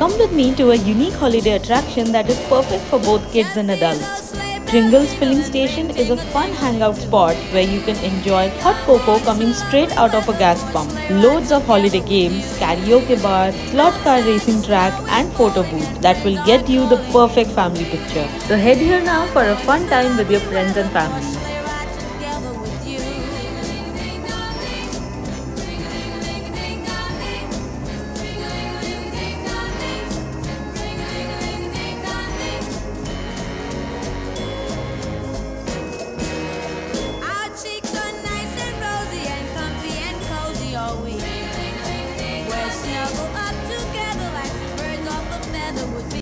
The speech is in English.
Come with me to a unique holiday attraction that is perfect for both kids and adults. Pringles Filling Station is a fun hangout spot where you can enjoy hot cocoa coming straight out of a gas pump. Loads of holiday games, karaoke bar, slot car racing track and photo booth that will get you the perfect family picture. So head here now for a fun time with your friends and family.